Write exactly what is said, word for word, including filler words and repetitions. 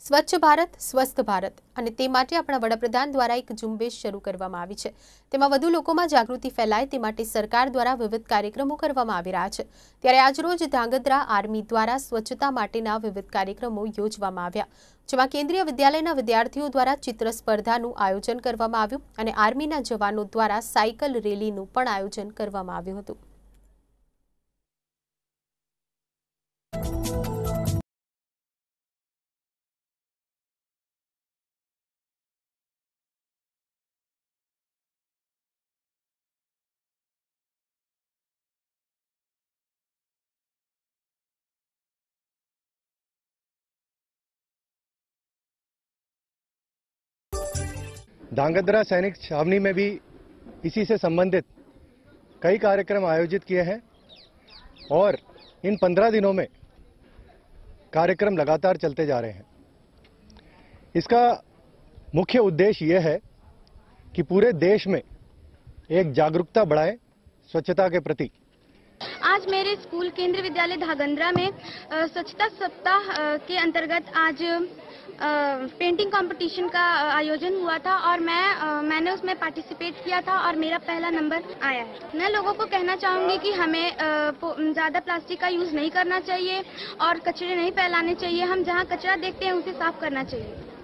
સ્વચ્છ ભારત સ્વસ્થ ભારત અને તે માટે આપણા વડાપ્રધાન દ્વારા એક ઝુંબેશ શરૂ કરવામાં આવી છે। તેમાં વધુ લોકોમાં જાગૃતિ ફેલાય તે માટે સરકાર દ્વારા વિવિધ કાર્યક્રમો કરવામાં આવી રહ્યા છે। ત્યારે આજરોજ ધાંગધ્રા આર્મી દ્વારા સ્વચ્છતા માટેના વિવિધ કાર્યક્રમો યોજવામાં આવ્યા, જેમાં કેન્દ્રીય વિદ્યાલયના વિદ્યાર્થીઓ દ્વારા ચિત્ર સ્પર્ધાનું આયોજન કરવામાં આવ્યું અને આર્મીના જવાનો દ્વારા સાયકલ રેલીનું પણ આયોજન કરવામાં આવ્યું હતું। धांगध्रा सैनिक छावनी में भी इसी से संबंधित कई कार्यक्रम आयोजित किए हैं और इन पंद्रह दिनों में कार्यक्रम लगातार चलते जा रहे हैं। इसका मुख्य उद्देश्य यह है कि पूरे देश में एक जागरूकता बढ़ाएं स्वच्छता के प्रति। आज मेरे स्कूल केंद्रीय विद्यालय धांगध्रा में स्वच्छता सप्ताह के अंतर्गत आज पेंटिंग कंपटीशन का आयोजन हुआ था और मैं मैंने उसमें पार्टिसिपेट किया था और मेरा पहला नंबर आया है। मैं लोगों को कहना चाहूँगी कि हमें ज़्यादा प्लास्टिक का यूज़ नहीं करना चाहिए और कचरे नहीं फैलाने चाहिए। हम जहाँ कचरा देखते हैं उसे साफ करना चाहिए।